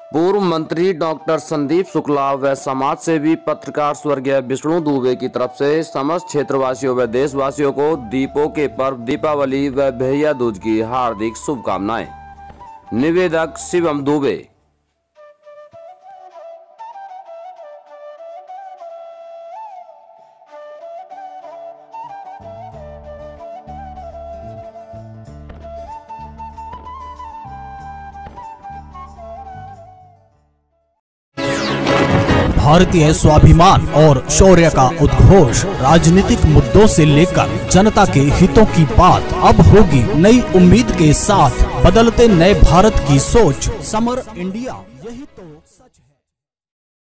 पूर्व मंत्री डॉक्टर संदीप शुक्ला व समाज सेवी पत्रकार स्वर्गीय विष्णु दुबे की तरफ से समस्त क्षेत्रवासियों व देशवासियों को दीपों के पर्व दीपावली व भैया दूज की हार्दिक शुभकामनाएं। निवेदक शिवम दुबे। भारतीय स्वाभिमान और शौर्य का उद्घोष, राजनीतिक मुद्दों से लेकर जनता के हितों की बात अब होगी नई उम्मीद के साथ, बदलते नए भारत की सोच, समर इंडिया, यही तो